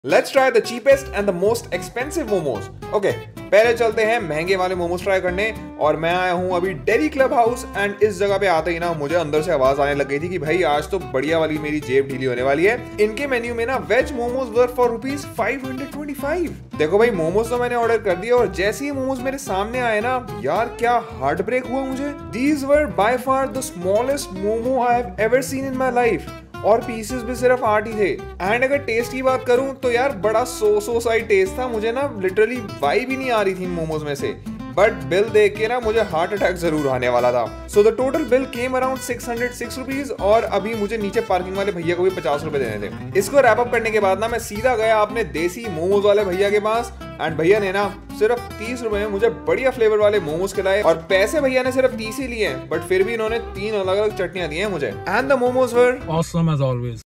Let's try the cheapest and the most expensive momos. Okay, पहले चलते हैं महंगे वाले मोमोज ट्राई करने। और मैं आया हूँ अभी दिल्ली क्लब हाउस एंड इस जगह पे आते ही ना मुझे अंदर से आवाज आने लग गई थी कि भाई आज तो बढ़िया वाली मेरी जेब ढीली होने वाली है। इनके मेन्यू में ना वेज मोमोज वर फॉर ₹525। देखो भाई, मोमोज तो मैंने ऑर्डर कर दिया और जैसे ही मोमोज मेरे सामने आए ना यार, क्या हार्ट ब्रेक हुआ मुझे। These were by far the smallest momo I have ever seen in my life और पीसेस भी सिर्फ 8 ही थे। एंड अगर टेस्ट की बात करूं तो यार बड़ा सो सा ही टेस्ट था। मुझे ना लिटरली वाइब भी नहीं आ रही थी मोमोज में से। बट बिल देख के ना मुझे हार्ट अटैक जरूर आने वाला था। So the total bill came around ₹606 और अभी मुझे नीचे पार्किंग वाले भैया को भी ₹50 देने थे। इसको रैप अप करने के बाद ना मैं सीधा गया अपने देसी मोमोज वाले भैया के पास एंड भैया ने ना सिर्फ ₹30 में मुझे बढ़िया फ्लेवर वाले मोमोज खिलाए। और पैसे भैया ने सिर्फ 30 ही लिए, बट फिर भी इन्होंने 3 अलग अलग चटनियां दी हैं मुझे। And the momos were awesome as always।